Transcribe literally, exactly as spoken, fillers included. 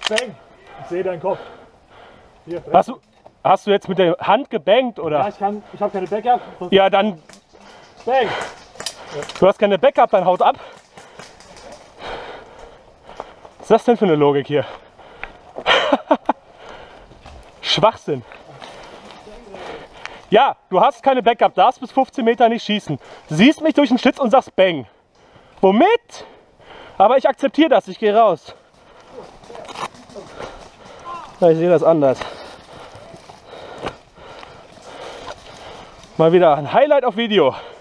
Bang. Ich sehe deinen Kopf. Hier, Hast du, hast du jetzt mit der Hand gebankt oder? ja, ich kann, ich habe keine Backup. Ja, dann. Bang. Du hast keine Backup, dann haut ab. Was ist das denn für eine Logik hier? Schwachsinn. Ja, du hast keine Backup, darfst bis fünfzehn Meter nicht schießen. Siehst mich durch den Schlitz und sagst Bang. Womit? Aber ich akzeptiere das, ich gehe raus. Ja, ich sehe das anders. Mal wieder ein Highlight auf Video.